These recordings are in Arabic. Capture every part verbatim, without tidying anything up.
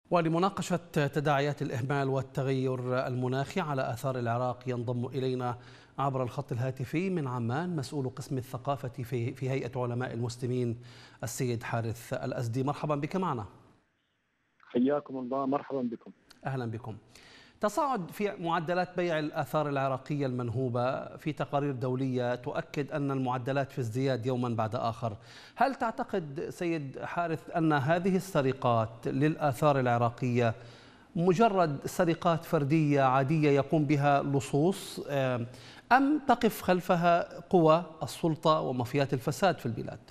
ولمناقشة تداعيات الإهمال والتغير المناخي على آثار العراق ينضم إلينا عبر الخط الهاتفي من عمان مسؤول قسم الثقافة في في هيئة علماء المسلمين السيد حارث الأزدي. مرحبا بك معنا. حياكم الله، مرحبا بكم. أهلا بكم. تصاعد في معدلات بيع الآثار العراقية المنهوبة في تقارير دولية تؤكد أن المعدلات في ازدياد يوما بعد آخر. هل تعتقد سيد حارث أن هذه السرقات للآثار العراقية مجرد سرقات فردية عادية يقوم بها لصوص، أم تقف خلفها قوى السلطة ومافيات الفساد في البلاد؟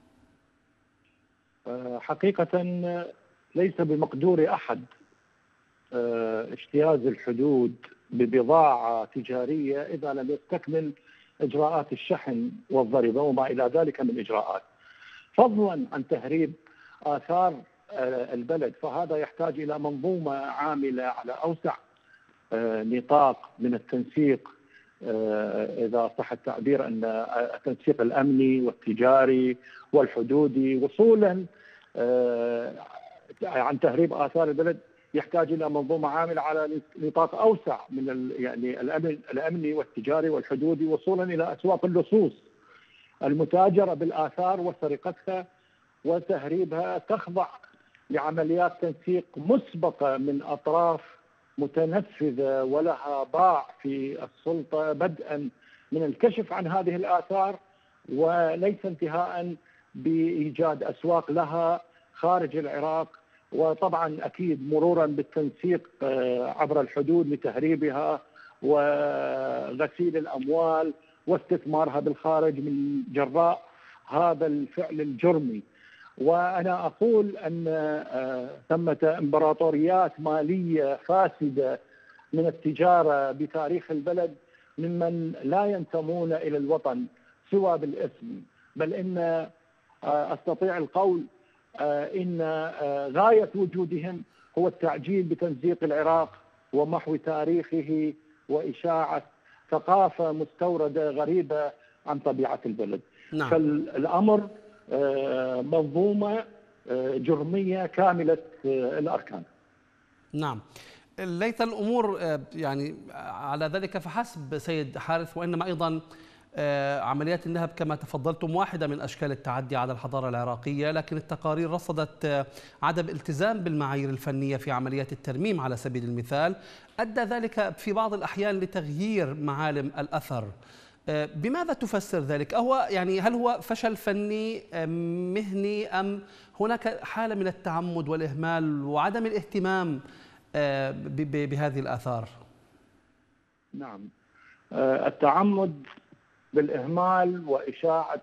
حقيقة ليس بمقدور أحد اجتياز الحدود ببضاعة تجارية إذا لم يستكمل إجراءات الشحن والضريبة وما إلى ذلك من إجراءات، فضلا عن تهريب آثار البلد. فهذا يحتاج إلى منظومة عاملة على أوسع نطاق من التنسيق، إذا صح التعبير، أن التنسيق الأمني والتجاري والحدودي، وصولا عن تهريب آثار البلد يحتاج الى منظومه عامله على نطاق اوسع من يعني الامن الامني والتجاري والحدودي، وصولا الى اسواق اللصوص المتاجره بالاثار وسرقتها وتهريبها، تخضع لعمليات تنسيق مسبقه من اطراف متنفذه ولها باع في السلطه، بدءا من الكشف عن هذه الاثار وليس انتهاء بايجاد اسواق لها خارج العراق، وطبعا اكيد مرورا بالتنسيق عبر الحدود لتهريبها وغسيل الاموال واستثمارها بالخارج من جراء هذا الفعل الجرمي. وانا اقول ان ثمة امبراطوريات ماليه فاسده من التجاره بتاريخ البلد ممن لا ينتمون الى الوطن سوى بالاسم، بل ان استطيع القول إن غاية وجودهم هو التعجيل بتمزيق العراق ومحو تاريخه وإشاعة ثقافة مستوردة غريبة عن طبيعة البلد. نعم. فالأمر منظومة جرمية كاملة الأركان. نعم. ليت الأمور يعني على ذلك فحسب سيد حارث، وإنما أيضا عمليات النهب كما تفضلتم واحدة من أشكال التعدي على الحضارة العراقية، لكن التقارير رصدت عدم التزام بالمعايير الفنية في عمليات الترميم على سبيل المثال، أدى ذلك في بعض الأحيان لتغيير معالم الأثر. بماذا تفسر ذلك؟ أهو يعني هل هو فشل فني مهني، أم هناك حالة من التعمد والإهمال وعدم الاهتمام بهذه الآثار؟ نعم، التعمد بالإهمال وإشاعة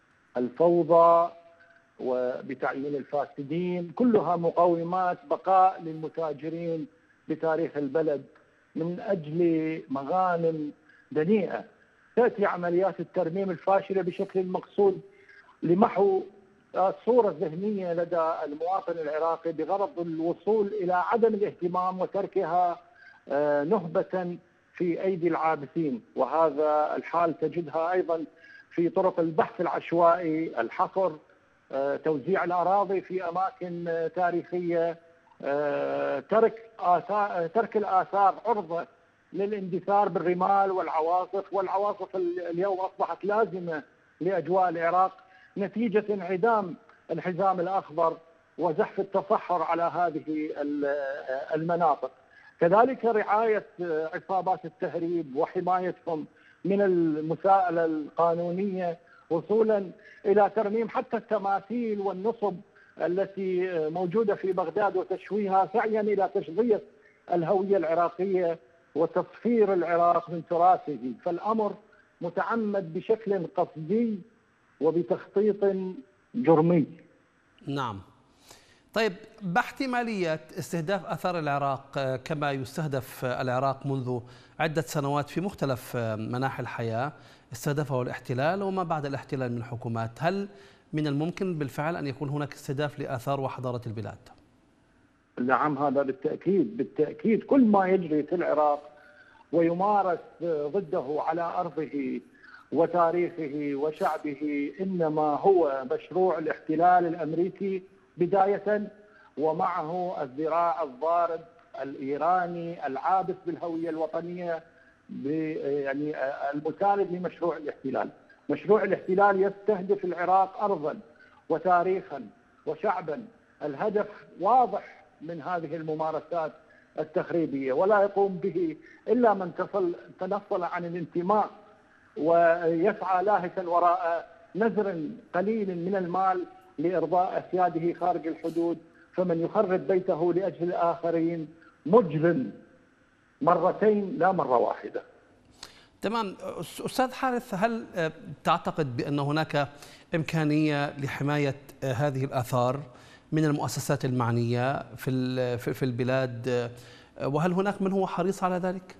الفوضى وبتعيين الفاسدين كلها مقومات بقاء للمتاجرين بتاريخ البلد من أجل مغانم دنيئة. تأتي عمليات الترميم الفاشلة بشكل مقصود لمحو الصورة الذهنية لدى المواطن العراقي بغرض الوصول إلى عدم الاهتمام وتركها نهبة في أيدي العابثين. وهذا الحال تجدها أيضا في طرق البحث العشوائي، الحفر، توزيع الأراضي في أماكن تاريخية، ترك آثار ترك الآثار عرضة للاندثار بالرمال والعواصف، والعواصف اليوم أصبحت لازمة لأجواء العراق نتيجة انعدام الحزام الأخضر وزحف التصحر على هذه المناطق. كذلك رعاية عصابات التهريب وحمايتهم من المساءلة القانونية، وصولا إلى ترميم حتى التماثيل والنصب التي موجودة في بغداد وتشويهها سعيا إلى تشظية الهوية العراقية وتصفير العراق من تراثه. فالأمر متعمد بشكل قصدي وبتخطيط جرمي. نعم. طيب، باحتمالية استهداف أثار العراق كما يستهدف العراق منذ عدة سنوات في مختلف مناحي الحياة، استهدفه الاحتلال وما بعد الاحتلال من حكومات، هل من الممكن بالفعل أن يكون هناك استهداف لآثار وحضارة البلاد؟ نعم، هذا بالتأكيد بالتأكيد. كل ما يجري في العراق ويمارس ضده على أرضه وتاريخه وشعبه إنما هو مشروع الاحتلال الأمريكي بداية، ومعه الذراع الضارب الإيراني العابث بالهوية الوطنية يعني المساند لمشروع الاحتلال. مشروع الاحتلال يستهدف العراق أرضا وتاريخا وشعبا. الهدف واضح من هذه الممارسات التخريبية، ولا يقوم به إلا من تصل تنصل عن الانتماء ويسعى لاهثا وراء نزر قليل من المال لإرضاء أسياده خارج الحدود. فمن يخرب بيته لأجل الآخرين مجرم مرتين لا مرة واحدة. تمام. أستاذ حارث، هل تعتقد بأن هناك إمكانية لحماية هذه الآثار من المؤسسات المعنية في في البلاد، وهل هناك من هو حريص على ذلك؟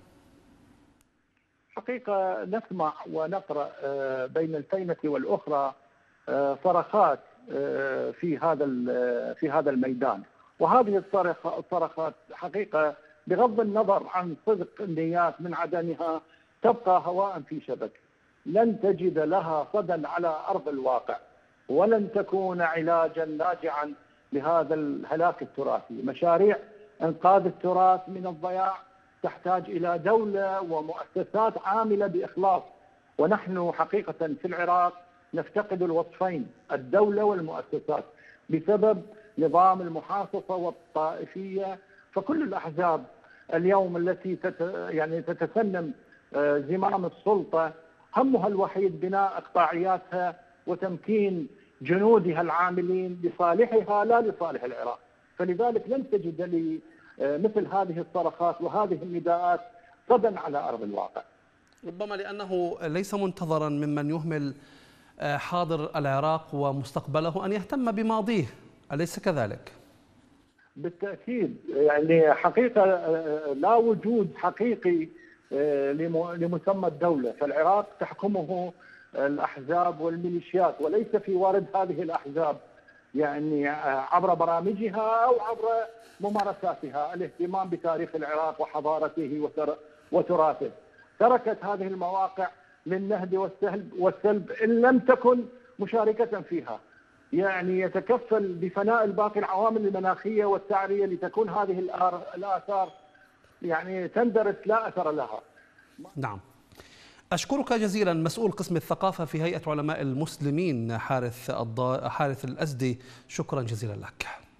حقيقة نسمع ونقرأ بين الفينة والأخرى صرخات في هذا في هذا الميدان، وهذه الصرخات حقيقة بغض النظر عن صدق النيات من عدمها تبقى هواء في شبك، لن تجد لها صدى على أرض الواقع، ولن تكون علاجا ناجعا لهذا الهلاك التراثي. مشاريع إنقاذ التراث من الضياع تحتاج إلى دولة ومؤسسات عاملة بإخلاص، ونحن حقيقة في العراق نفتقد الوصفين، الدولة والمؤسسات، بسبب نظام المحاصصة والطائفية. فكل الأحزاب اليوم التي تت يعني تتسنم زمام السلطة همها الوحيد بناء إقطاعياتها وتمكين جنودها العاملين لصالحها لا لصالح العراق. فلذلك لن تجد لي مثل هذه الصرخات وهذه النداءات صدى على أرض الواقع. ربما لأنه ليس منتظرا ممن يهمل حاضر العراق ومستقبله أن يهتم بماضيه، أليس كذلك؟ بالتأكيد، يعني حقيقة لا وجود حقيقي لمسمى الدولة، فالعراق تحكمه الأحزاب والميليشيات، وليس في وارد هذه الأحزاب يعني عبر برامجها أو عبر ممارساتها الاهتمام بتاريخ العراق وحضارته وتراثه. تركت هذه المواقع للنهب والسلب والسلب إن لم تكن مشاركة فيها، يعني يتكفل بفناء الباقي العوامل المناخية والسعرية لتكون هذه الآثار يعني تندرس لا أثر لها. نعم، أشكرك جزيلا مسؤول قسم الثقافة في هيئة علماء المسلمين حارث حارث الأزدي، شكرا جزيلا لك.